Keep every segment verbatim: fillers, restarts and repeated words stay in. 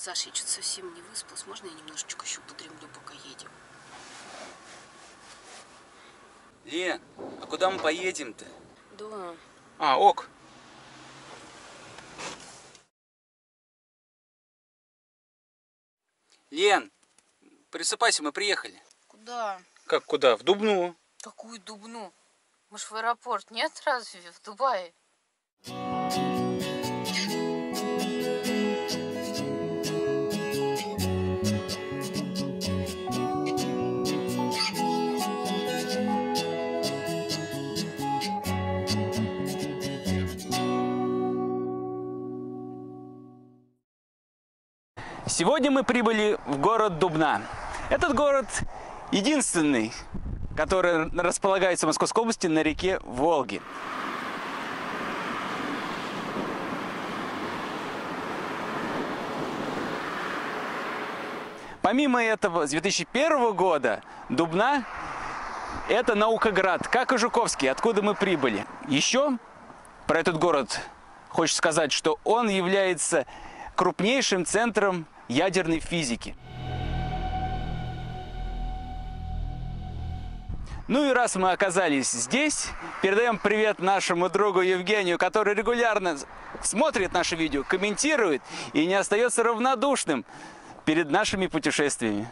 Саша, я что-то совсем не выспалась. Можно я немножечко еще подремлю, пока едем? Лен, а куда мы поедем-то? Да. А, ок. Лен, присыпайся, мы приехали. Куда? Как куда? В Дубну. Какую Дубну? Мы ж в аэропорт, нет, разве? В Дубае? Сегодня мы прибыли в город Дубна. Этот город единственный, который располагается в Московской области на реке Волге. Помимо этого, с две тысячи первого года Дубна – это Наукоград, как и Жуковский, откуда мы прибыли. Еще про этот город хочется сказать, что он является крупнейшим центром ядерной физики. Ну и раз мы оказались здесь, передаем привет нашему другу Евгению, который регулярно смотрит наши видео, комментирует и не остается равнодушным перед нашими путешествиями.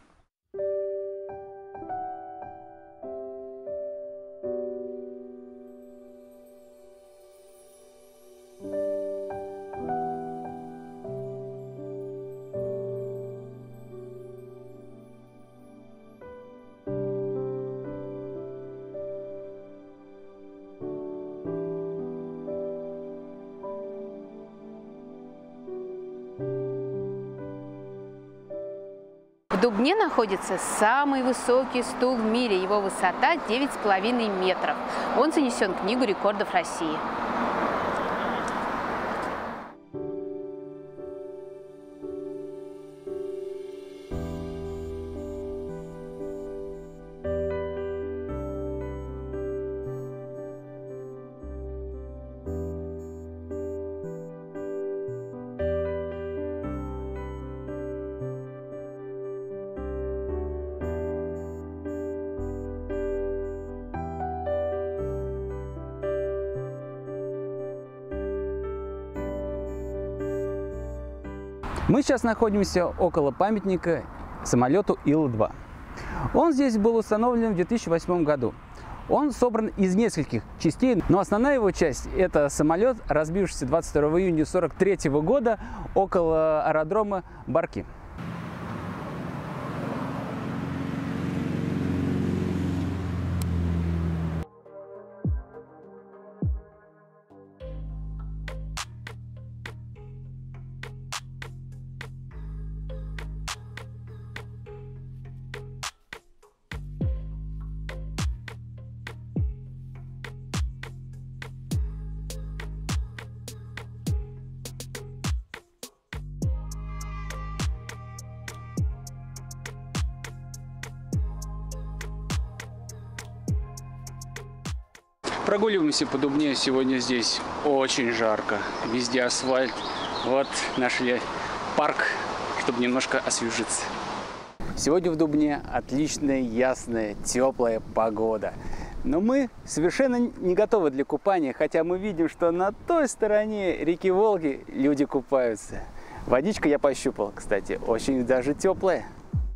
В Дубне находится самый высокий стул в мире. Его высота девять с половиной метров. Он занесен в Книгу рекордов России. Мы сейчас находимся около памятника самолету Ил два. Он здесь был установлен в две тысячи восьмом году. Он собран из нескольких частей, но основная его часть – это самолет, разбившийся двадцать второго июня тысяча девятьсот сорок третьего года около аэродрома Барки. Прогуливаемся по Дубне. Сегодня здесь очень жарко. Везде асфальт. Вот нашли парк, чтобы немножко освежиться. Сегодня в Дубне отличная, ясная, теплая погода. Но мы совершенно не готовы для купания, хотя мы видим, что на той стороне реки Волги люди купаются. Водичка я пощупал, кстати, очень даже теплая.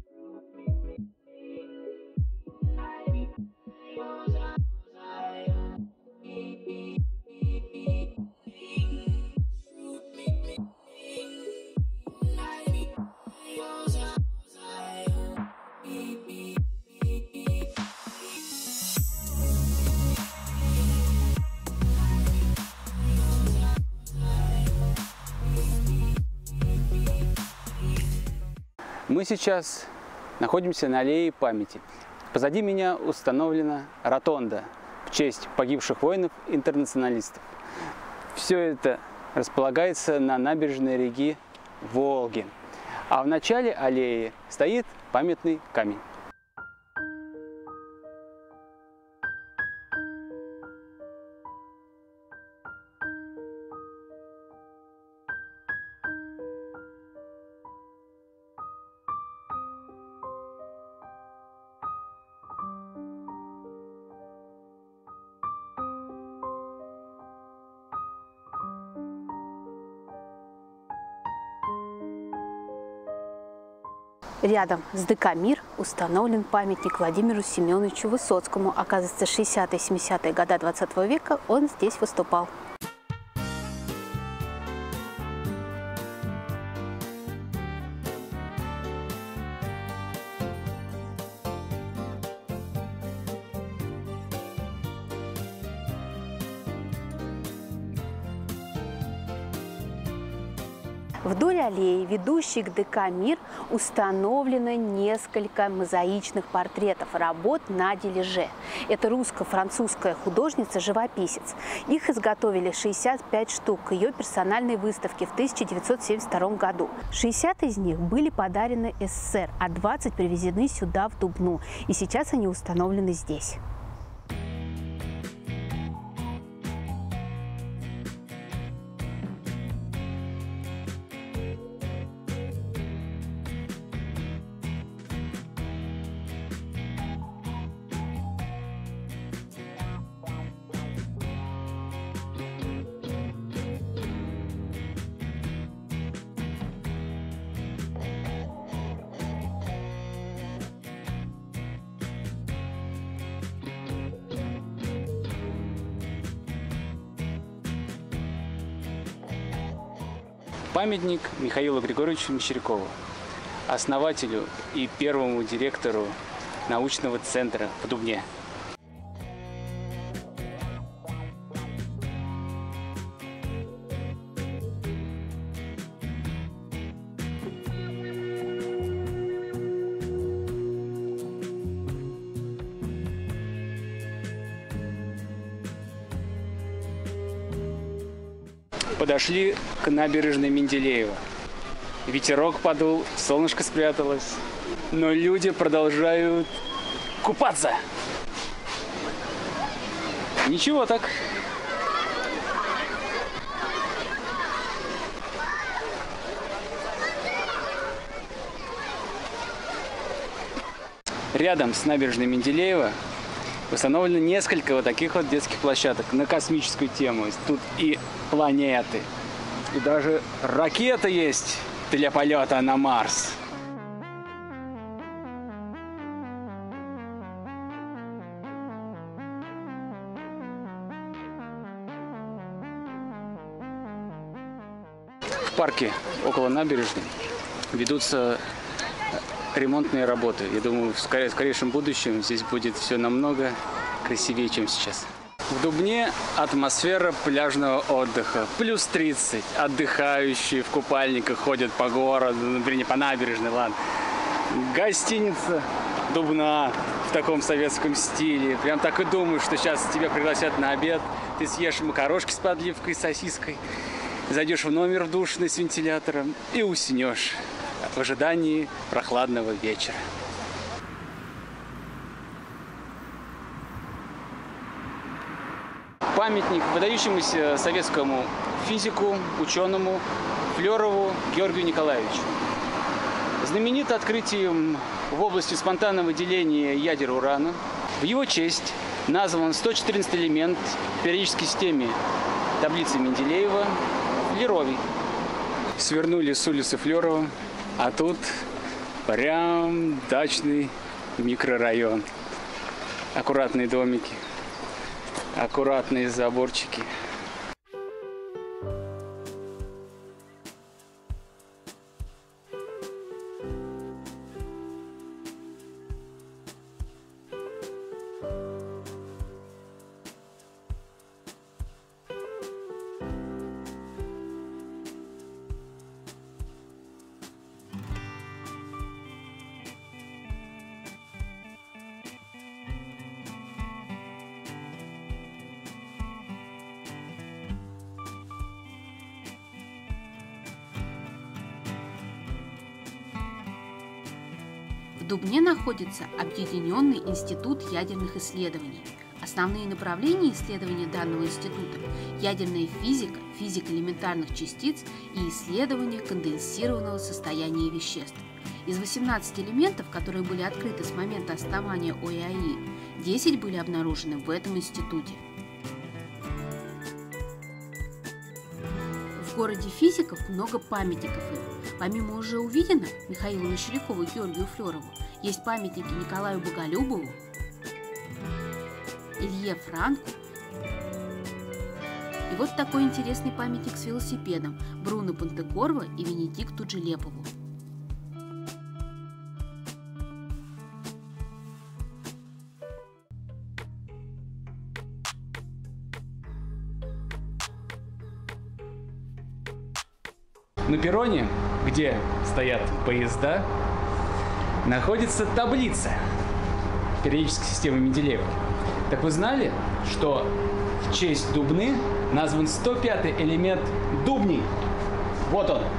Мы сейчас находимся на аллее памяти. Позади меня установлена ротонда в честь погибших воинов-интернационалистов. Все это располагается на набережной реки Волги. А в начале аллеи стоит памятный камень. Рядом с ДК «Мир» установлен памятник Владимиру Семеновичу Высоцкому. Оказывается, шестидесятые-семидесятые годы двадцатого века он здесь выступал. Вдоль аллеи, ведущей к ДК «Мир», установлено несколько мозаичных портретов работ Нади Леже. Это русско-французская художница-живописец. Их изготовили шестьдесят пять штук к ее персональной выставке в тысяча девятьсот семьдесят втором году. шестьдесят из них были подарены СССР, а двадцать привезены сюда, в Дубну. И сейчас они установлены здесь. Памятник Михаилу Григорьевичу Мещерякову, основателю и первому директору научного центра в Дубне. Подошли к набережной Менделеева. Ветерок подул, солнышко спряталось, но люди продолжают купаться. Ничего так. Рядом с набережной Менделеева установлено несколько вот таких вот детских площадок на космическую тему. Тут и планеты, и даже ракета есть для полета на Марс. В парке около набережной ведутся ремонтные работы. Я думаю, в скорейшем будущем здесь будет все намного красивее, чем сейчас. В Дубне атмосфера пляжного отдыха. плюс тридцать. Отдыхающие в купальниках ходят по городу, например, по набережной, ладно. Гостиница Дубна в таком советском стиле. Прям так и думаешь, что сейчас тебя пригласят на обед. Ты съешь макарошки с подливкой, с сосиской, зайдешь в номер душный с вентилятором и уснешь в ожидании прохладного вечера. Памятник выдающемуся советскому физику, ученому Флёрову Георгию Николаевичу. Знаменит открытием в области спонтанного деления ядер урана. В его честь назван сто четырнадцатый элемент в периодической системе таблицы Менделеева – Леровий. Свернули с улицы Флёрова, а тут прям дачный микрорайон. Аккуратные домики, аккуратные заборчики. В Дубне находится Объединенный институт ядерных исследований. Основные направления исследования данного института – ядерная физика, физика элементарных частиц и исследование конденсированного состояния веществ. Из восемнадцати элементов, которые были открыты с момента основания ОИАИ, десять были обнаружены в этом институте. В городе физиков много памятников им. Помимо уже увиденных Михаилу Мещерякову и Георгию Флёрову, есть памятники Николаю Боголюбову, Илье Франку. И вот такой интересный памятник с велосипедом Бруно Понтекорво и Венедикту Джелепову. На перроне, где стоят поезда, находится таблица периодической системы Менделеева. Так вы знали, что в честь Дубны назван сто пятый элемент дубний? Вот он.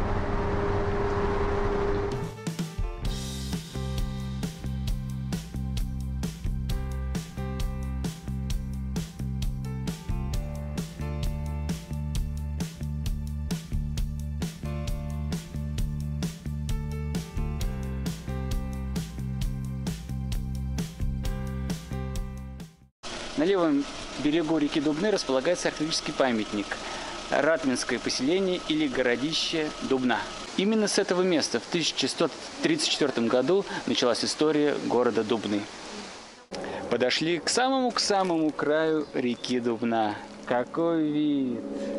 На левом берегу реки Дубны располагается археологический памятник – Ратминское поселение или городище Дубна. Именно с этого места в тысяча сто тридцать четвёртом году началась история города Дубны. Подошли к самому к самому краю реки Дубна. Какой вид!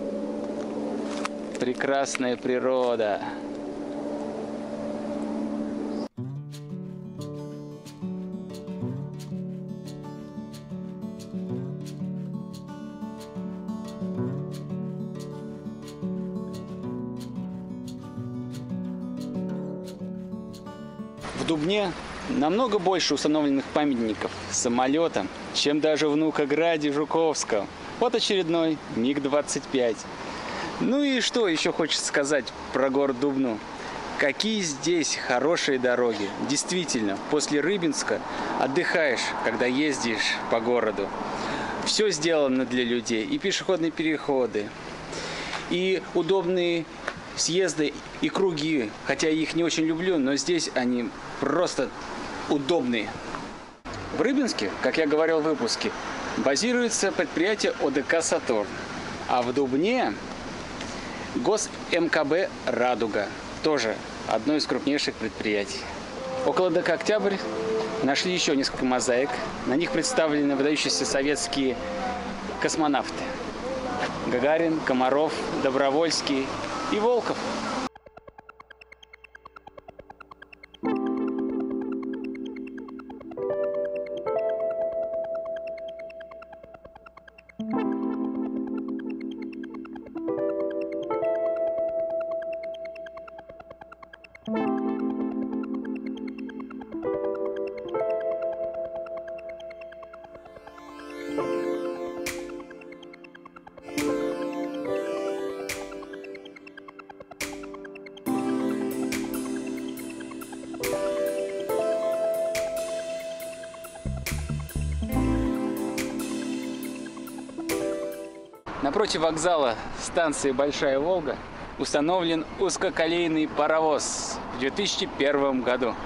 Прекрасная природа! В Дубне намного больше установленных памятников самолетам, чем даже в Внукограде Жуковском. Вот очередной миг двадцать пять. Ну и что еще хочется сказать про город Дубну? Какие здесь хорошие дороги. Действительно, после Рыбинска отдыхаешь, когда ездишь по городу. Все сделано для людей. И пешеходные переходы, и удобные съезды и круги. Хотя я их не очень люблю, но здесь они просто удобные. В Рыбинске, как я говорил в выпуске, базируется предприятие О Дэ Ка «Сатурн». А в Дубне Гос Эм Ка Бэ «Радуга». Тоже одно из крупнейших предприятий. Около Дэ Ка «Октябрь» нашли еще несколько мозаик. На них представлены выдающиеся советские космонавты. Гагарин, Комаров, Добровольский и Волков. Напротив вокзала станции Большая Волга установлен узкоколейный паровоз в две тысячи первом году.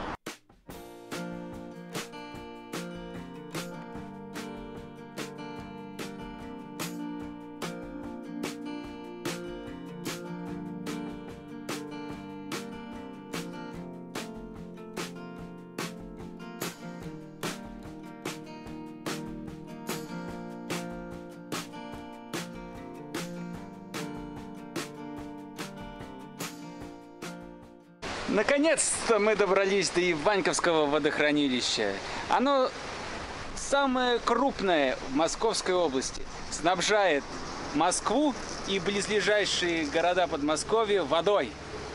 Наконец-то мы добрались до Иваньковского водохранилища. Оно самое крупное в Московской области. Снабжает Москву и близлежащие города Подмосковья водой.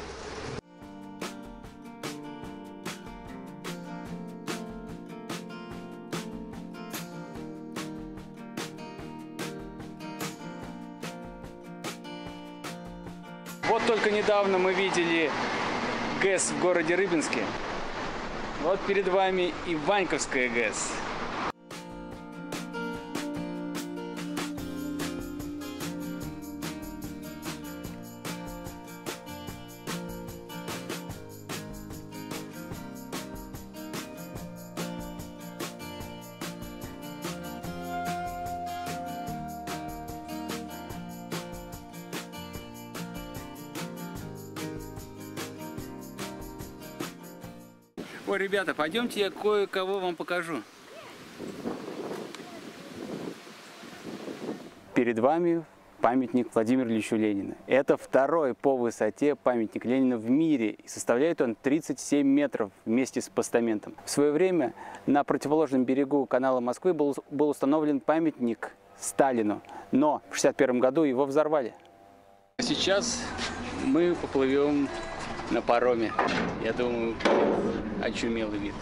Вот только недавно мы видели ГЭС в городе Рыбинске. Вот перед вами Иваньковская ГЭС. Ой, ребята, пойдемте, я кое-кого вам покажу. Перед вами памятник Владимиру Ильичу Ленину. Это второй по высоте памятник Ленина в мире. И составляет он тридцать семь метров вместе с постаментом. В свое время на противоположном берегу канала Москвы был, был установлен памятник Сталину. Но в шестьдесят первом году его взорвали. А сейчас мы поплывем на пароме. Я думаю, очумелый вид.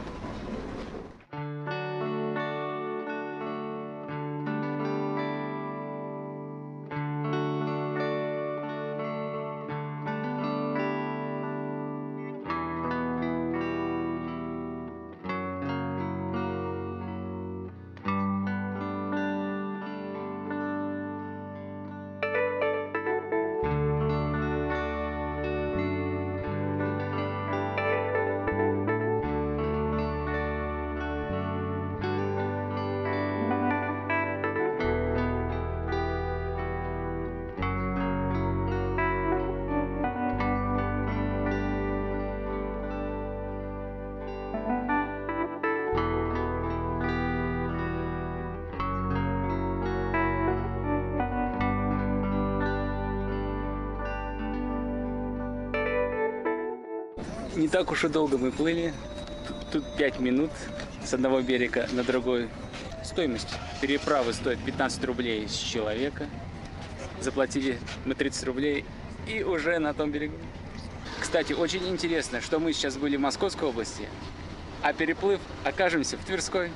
Не так уж и долго мы плыли. Тут, тут пять минут с одного берега на другой. Стоимость переправы стоит пятнадцать рублей с человека. Заплатили мы тридцать рублей и уже на том берегу. Кстати, очень интересно, что мы сейчас были в Московской области, а переплыв окажемся в Тверской.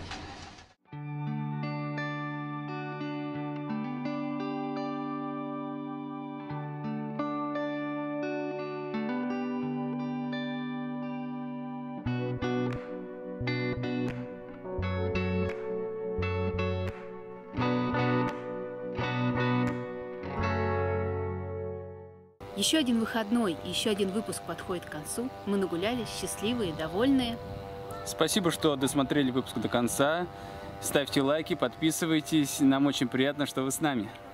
Еще один выходной, еще один выпуск подходит к концу. Мы нагулялись, счастливые, довольные. Спасибо, что досмотрели выпуск до конца. Ставьте лайки, подписывайтесь. Нам очень приятно, что вы с нами.